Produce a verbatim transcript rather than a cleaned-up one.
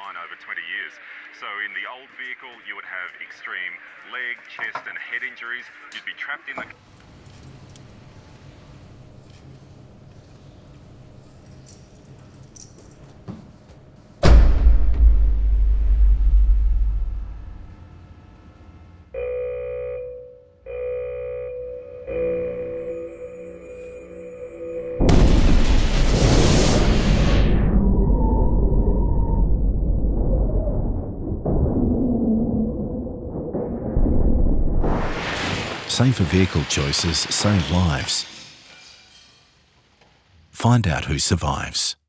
nine over twenty years. So in the old vehicle, you would have extreme leg, chest and head injuries. You'd be trapped in the... Safer vehicle choices save lives. Find out who survives.